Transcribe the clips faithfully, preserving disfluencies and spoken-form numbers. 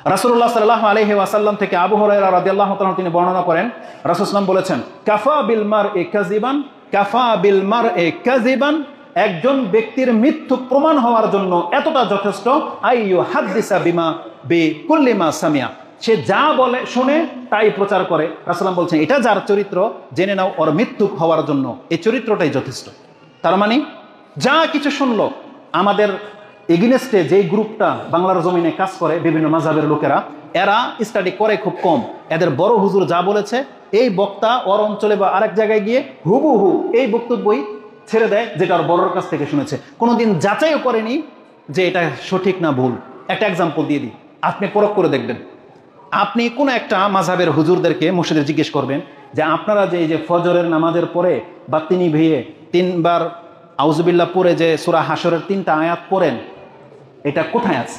রাসূলুল্লাহ সাল্লাল্লাহু আলাইহি ওয়াসাল্লাম থেকে আবু হুরায়রা রাদিয়াল্লাহু তাআলা তিনি বর্ণনা করেন, রাসূল সাল্লাল্লাহু বলেছেন, কাফা বিল মারই কাযিবান কাফা বিল মারই কাযিবান, একজন ব্যক্তির মিথ্যুক প্রমাণ হওয়ার জন্য এতটা যথেষ্ট, আইয়ু হাদিসা বিমা বিকুল্লি মা সামিয়া, সে যা বলে শুনে তাই প্রচার করে। রাসূলুল্লাহ বলছেন, এটা যার চরিত্র জেনে নাও ওর মিথ্যুক হওয়ার জন্য এই চরিত্রটাই যথেষ্ট। তার মানে যা কিছু শুনলো, আমাদের এগেইনস্টে যেই গ্রুপটা বাংলার জমিনে কাজ করে বিভিন্ন মাযহাবের লোকেরা, এরা স্টাডি করে খুব কম। এদের বড় হুজুর যা বলেছে এই বক্তা ওর অঞ্চলে বা আরেক জায়গায় গিয়ে হুবহু এই বক্তব্যই ছেড়ে দেয় যেটা ওর বড়র কাছ থেকে শুনেছে, কোনোদিন যাচাইও করেনি যে এটা সঠিক না ভুল। একটা এক্সাম্পল দিয়ে দিই, আপনি পরখ করে দেখবেন। আপনি কোনো একটা মাযহাবের হুজুরদেরকে মসজিদে জিজ্ঞেস করবেন যে আপনারা যে এই যে ফজরের নামাজের পরে বা তিনি ভিয়ে তিনবার আউযুবিল্লাহ পড়ে যে সূরা হাশরের তিনটা আয়াত পড়েন, এটা কোথায় আছে?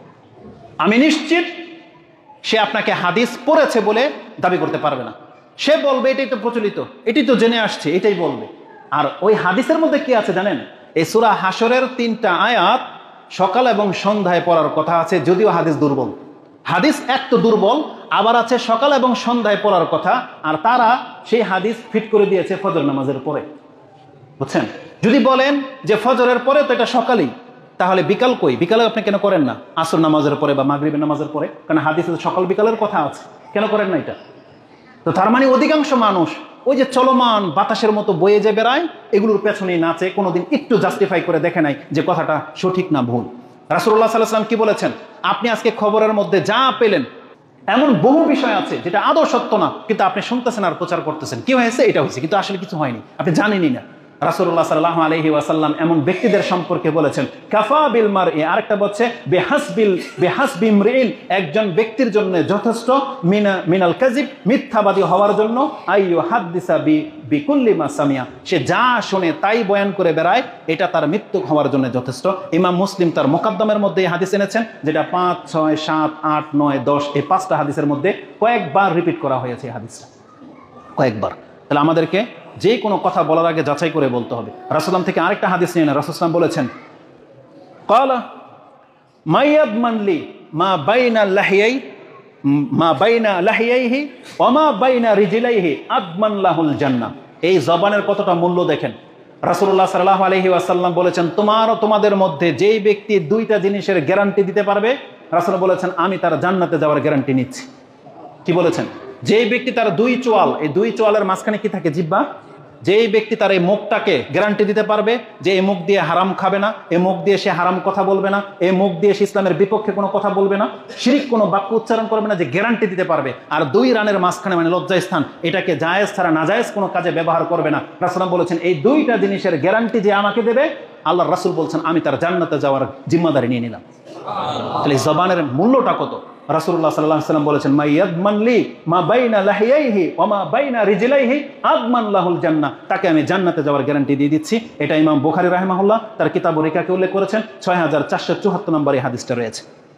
আমি নিশ্চিত সে আপনাকে হাদিস পড়েছে বলে দাবি করতে পারবে না। সে বলবে এটাই তো প্রচলিত, এটাই তো জেনে আসছে, এটাই বলবে। আর ওই হাদিসের মধ্যে কি আছে জানেন? এই সূরা হাশরের তিনটা আয়াত সকাল এবং সন্ধ্যায় পড়ার কথা আছে, যদিও হাদিস দুর্বল। হাদিস এক তো দুর্বল, আবার আছে সকাল এবং সন্ধ্যায় পড়ার কথা, আর তারা সেই হাদিস ফিট করে দিয়েছে ফজর নামাজের পরে। বুঝছেন? যদি বলেন যে ফজরের পরে তো এটা সকালেই, তাহলে বিকাল কই? বিকালে আপনি কেন করেন না আসর নামাজের পরে বা মাগরিবের নামাজের পরে? কারণ হাদিসে সকাল বিকালের কথা আছে, কেন করেন না এটা? তো তার মানে অধিকাংশ মানুষ ওই যে চলমান বাতাসের মতো বয়ে যে বেড়ায়, এগুলোর পেছনেই নাচে, কোনোদিন একটু জাস্টিফাই করে দেখে নাই যে কথাটা সঠিক না ভুল। রাসূলুল্লাহ সাল্লাল্লাহু আলাইহি ওয়াসাল্লাম কি বলেছেন? আপনি আজকে খবরের মধ্যে যা পেলেন, এমন বহু বিষয় আছে যেটা আদৌ সত্য না, কিন্তু আপনি শুনতেছেন আর প্রচার করতেছেন, কি হয়েছে? এটা হয়েছে, কিন্তু আসলে কিছু হয়নি, আপনি জানেনই না। রাসূলুল্লাহ সাল্লাল্লাহু আলাইহি ওয়াসাল্লাম এমন ব্যক্তিদের সম্পর্কে বলেছেন, কাফা বিল মারই, আরেকটা বলছে বিহাসবিল বিহাসবি ইমরিন, একজন ব্যক্তির জন্য যথেষ্ট মিনা মিনাল কাযিব, মিথ্যাবাদী হওয়ার জন্য, আইয়ু হাদিসা বি বিকুল্লি মা সামিয়া, সে যা শুনে তাই বয়ান করে বেড়ায়, এটা তার মৃত্যু হওয়ার জন্য যথেষ্ট। ইমাম মুসলিম তার মুকাদ্দমের মধ্যে এই হাদিস এনেছেন, যেটা পাঁচ ছয় সাত আট নয় দশ এই পাঁচটা হাদিসের মধ্যে কয়েকবার রিপিট করা হয়েছে এই হাদিসটা, কয়েকবার। তাহলে আমাদেরকে যে কোনো কথা বলার আগে যাচাই করে বলতে হবে। রাসূলুল্লাহ থেকে আরেকটা হাদিস নিয়ে না, রাসূলুল্লাহ বলেছেন, ক্বালা মাইয়াদমান লি মা বাইনা লাহিয়াই মা বাইনা লাহিয়াইহি ওয়া মা বাইনা রিজলাইহি আদমান লাহুল জান্নাহ। এই জবানের কতটা মূল্য দেখেন। রাসূলুল্লাহ সাল্লাল্লাহু আলাইহি ওয়াসাল্লাম বলেছেন, তোমার ও তোমাদের মধ্যে যেই ব্যক্তি দুইটা জিনিসের গ্যারান্টি দিতে পারবে, রাসূল বলেছেন আমি তার জান্নাতে যাওয়ার গ্যারান্টি নিচ্ছি। কি বলেছেন? যেই ব্যক্তি তার দুই চোয়াল, এই দুই চোয়ালের মাঝখানে কি থাকে? জিহ্বা। যেই ব্যক্তি তার এই মুখটাকে গ্যারান্টি দিতে পারবে যে এই মুখ দিয়ে হারাম খাবে না, এই মুখ দিয়ে সে হারাম কথা বলবে না, এই মুখ দিয়ে সে ইসলামের বিপক্ষে কোনো কথা বলবে না, শিরিক কোনো বাক্য উচ্চারণ করবে না, যে গ্যারান্টি দিতে পারবে, আর দুই রানের মাঝখানে মানে লজ্জাস্থান, এটাকে জায়েজ ছাড়া নাজায়েজ কোনো কাজে ব্যবহার করবে না, রাসূল বলেছেন এই দুইটা জিনিসের গ্যারান্টি যে আমাকে দেবে, আল্লাহর রাসূল বলছেন আমি তার জান্নাতে যাওয়ার জিম্মাদারি নিয়ে নিলাম। তাহলে জবানের মূল্যটা কত? রাসূলুল্লাহ সাল্লাল্লাহু আলাইহি ওয়াসাল্লাম বলেছেন, মাইয়াদমান লি মা বাইনা লাহিয়াইহি ওয়া মা বাইনা রিজলাইহি আদমান লাহুল জান্নাহ, তাকে আমি জান্নাতে যাওয়ার গ্যারান্টি দিয়ে দিচ্ছি। এটা ইমাম বুখারী রাহিমাহুল্লাহ তার কিতাবুর রিকাকে উল্লেখ করেছেন, ছয় হাজার চারশো চুয়াত্তর নম্বর এই হাদিসটা রয়েছে।